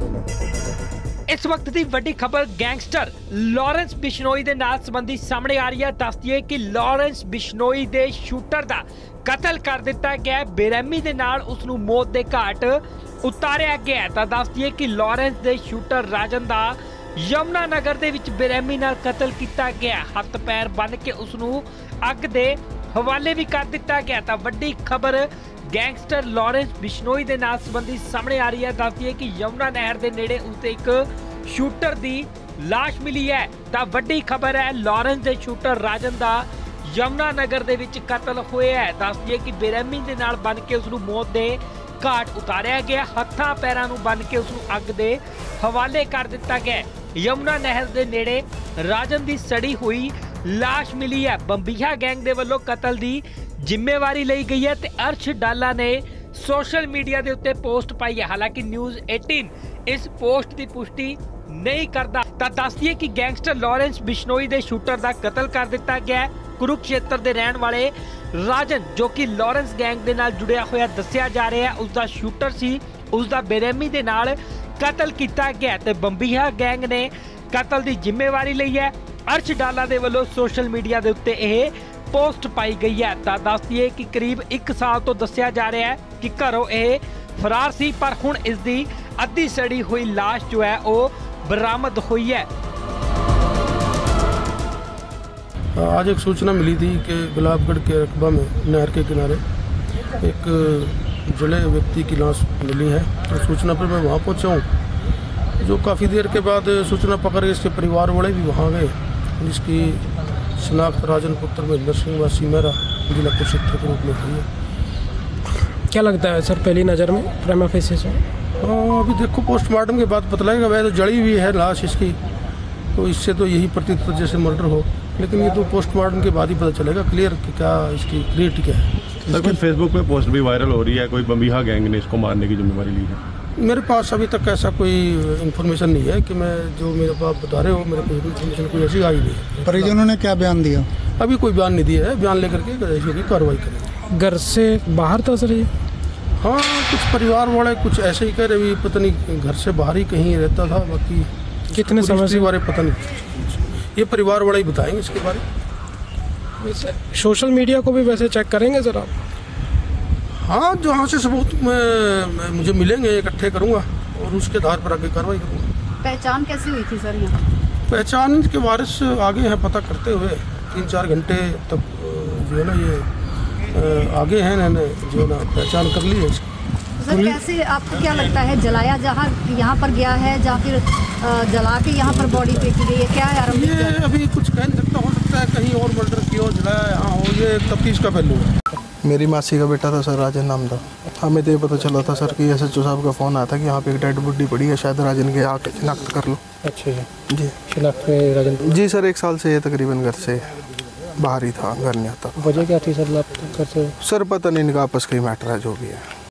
इस वक्त की वड्डी खबर गैंगस्टर लॉरेंस बिश्नोई दे नाल संबंधी सामने आ रही है। दस दिए कि लॉरेंस बिश्नोई दे शूटर दा कतल कर दिता गया, बेरहमी दे नाल उसनू मौत दे घाट उतारिया गया। तो दस दिए कि लॉरेंस दे शूटर राजन दा यमुना नगर दे विच बेरहमी नाल कतल किया गया, हथ पैर बन के उसनू अग दे हवाले भी कर दिता गया। तो वड्डी खबर गैंगस्टर लॉरेंस बिश्नोई दे नाल संबंधी सामने आ रही है। दस दिए कि यमुना नहर दे नेड़े उसते एक शूटर दी लाश मिली है। तो वड्डी खबर है, लॉरेंस दे शूटर राजन दा यमुना नगर दे विच कतल होया है। दस दिए कि बेरहमी दे नाल बन के उसनू मौत दे घाट उतारिया गया, हत्थां पैरां नूं बन के उसनू अग दे हवाले कर दिता गया। यमुना नहर दे नेड़े राजन दी सड़ी हुई लाश मिली है। बंबीहा गैंग दे वल्लों कतल दी जिम्मेवारी ली गई है। अर्श डाला ने सोशल मीडिया के उत्ते पोस्ट पाई है। हालांकि न्यूज़ 18 इस पोस्ट की पुष्टि नहीं करता। दस दिए कि गैंगस्टर लॉरेंस बिश्नोई दे शूटर का कतल कर दिता गया। कुरुक्षेत्र के रहने वाले राजन जो कि लॉरेंस गैंग के नाल जुड़िया होया दस्या जा रहा है, उसका शूटर सी, उसका बेरहमी के नाल कतल किया गया। तो बंबीहा गैंग ने कतल की जिम्मेवारी ली है। अर्श डाला दे वल्लों सोशल मीडिया के उत्ते यह पोस्ट पाई गई है। तो दस दिए कि करीब 1 साल तो दस्या जा रहा है कि घरों यह फरार सी, पर हुण इसकी अद्धी सड़ी हुई लाश जो है वो बरामद हुई है। आज एक सूचना मिली थी कि गुलाबगढ़ के रकबा में नहर के किनारे एक जले व्यक्ति की लाश मिली है। तो सूचना पर मैं वहाँ पहुँचा हूँ। जो काफ़ी देर के बाद सूचना पकड़ के इसके परिवार वाले भी वहाँ गए, जिसकी शनाख्त राजन पुत्र महेंद्र सिंह वासी मेरा जिला कुरुक्षेत्र के रूप में हुई है। क्या लगता है सर पहली नज़र में प्रेमा फेसी से? हाँ, अभी देखो पोस्टमार्टम के बाद पता लगेगा। वह तो जड़ी हुई है लाश इसकी, तो इससे तो यही प्रतीत होता जैसे मर्डर हो, लेकिन ये तो पोस्टमार्टम के बाद ही पता चलेगा क्लियर कि क्या इसकी क्रिएट क्या है। सर फेसबुक पे पोस्ट भी वायरल हो रही है, कोई बंबीहा गैंग ने इसको मारने की जिम्मेवारी ली है। मेरे पास अभी तक ऐसा कोई इन्फॉर्मेशन नहीं है कि मैं जो मेरे पास बता रहे हो, मेरे को इन्फॉर्मेशन कोई ऐसी आई नहीं है। परिजनों ने क्या बयान दिया? अभी कोई बयान नहीं दिया है, बयान लेकर के ऐसी होगी कार्रवाई करेंगे। घर से बाहर था सर ये? हाँ, कुछ परिवार वाले कुछ ऐसे ही कह रहे, अभी पता नहीं घर से बाहर ही कहीं रहता था। बाकी कितने समय से बारे पता नहीं, ये परिवार वाले ही बताएंगे इसके बारे में। सोशल मीडिया को भी वैसे चेक करेंगे सर आप? हाँ, जहाँ से सबूत मुझे मिलेंगे इकट्ठे करूँगा और उसके आधार पर आगे कार्रवाई करूँगा। पहचान कैसे हुई थी सर यहाँ? पहचान के वारिस आगे हैं पता करते हुए, 3-4 घंटे तक जो है ना ये आगे हैं, मैंने जो ना पहचान कर ली है इसकी। सर कैसे आपको क्या लगता है, जलाया जहाँ यहाँ पर गया है या फिर जला के यहाँ पर बॉडी फेंकी गई है, क्या है? ये अभी कुछ कह नहीं सकता, हो सकता है कहीं और मर्डर किया हो, जलाया यहाँ हो, ये तफ्तीश का पहलू है। मेरी मासी का बेटा था सर, राजन नाम था। हमें तो ये पता चला था सर कि SHO साहब का फ़ोन आया था कि यहाँ पे एक डेड बॉडी पड़ी है, शायद राजन के आके शिनाख्त कर लो। अच्छा जी, शिनाख्त में राजन? जी सर, 1 साल से ये तकरीबन घर से बाहर ही था, घर नहीं आता। वजह क्या थी सर? घर से सर पता नहीं, इनका आपस का ही मैटर है जो भी है।